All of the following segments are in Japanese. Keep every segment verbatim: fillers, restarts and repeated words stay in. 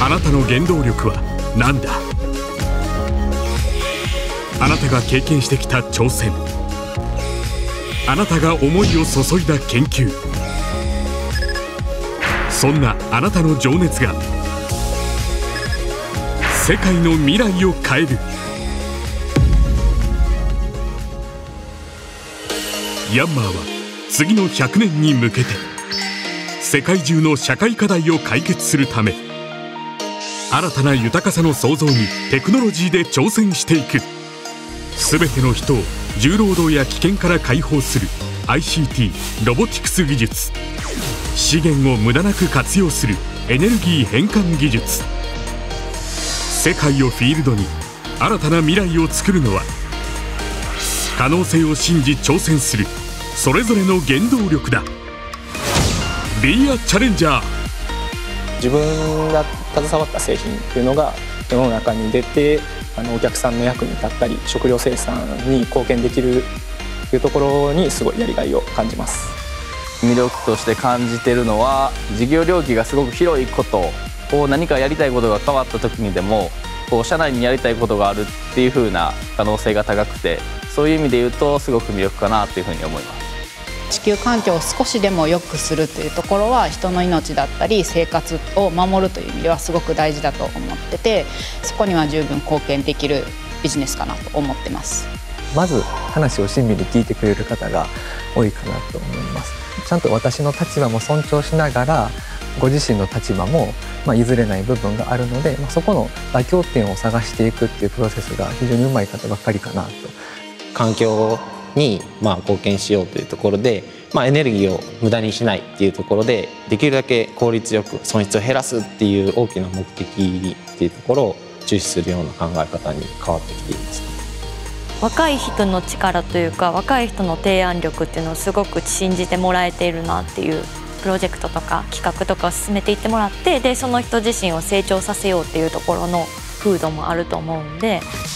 あなたの原動力は何だ。あなたが経験してきた挑戦、あなたが思いを注いだ研究、そんなあなたの情熱が世界の未来を変える。ヤンマーは次のひゃくねんに向けて世界中の社会課題を解決するため、新たな豊かさの創造にテクノロジーで挑戦していく。全ての人を重労働や危険から解放する アイシーティー ロボティクス技術、資源を無駄なく活用するエネルギー変換技術。世界をフィールドに新たな未来を作るのは、可能性を信じ挑戦するそれぞれの原動力だ。 Be a Challenger。 自分が携わった製品っていうのが世の中に出て、あのお客さんの役に立ったり食料生産に貢献できるというところにすごいやりがいを感じます。 魅力として感じてるのは、事業領域がすごく広いことを、何かやりたいことが変わった時にでもこう社内にやりたいことがあるっていう風な可能性が高くて、そういう意味で言うとすごく魅力かなというふうに思います。 地球環境を少しでも良くするというところは、人の命だったり生活を守るという意味ではすごく大事だと思ってて、そこには十分貢献できるビジネスかなと思ってます。 まず話を親身に聞いてくれる方が多いかなと思います。ちゃんと私の立場も尊重しながら、ご自身の立場もまあ譲れない部分があるので、まあ、そこの妥協点を探していくっていうプロセスが非常にうまい方ばっかりかなと。 環境にまあ貢献しようというところで、まあ、エネルギーを無駄にしないっていうところで、できるだけ効率よく損失を減らすっていう大きな目的っていうところを重視するような考え方に変わってきています。 若い人の力というか、若い人の提案力っていうのをすごく信じてもらえているなっていうプロジェクトとか企画とかを進めていってもらって、でその人自身を成長させようっていうところの風土もあると思うんで。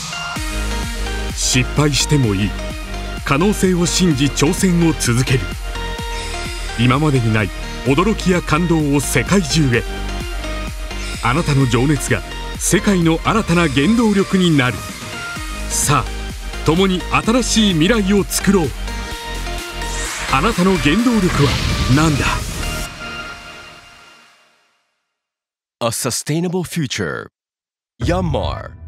失敗してもいい、可能性を信じ挑戦を続ける。今までにない驚きや感動を世界中へ。あなたの情熱が世界の新たな原動力になる。さあ共に新しい未来を作ろう。あなたの原動力は何だ。 A sustainable future. Yanmar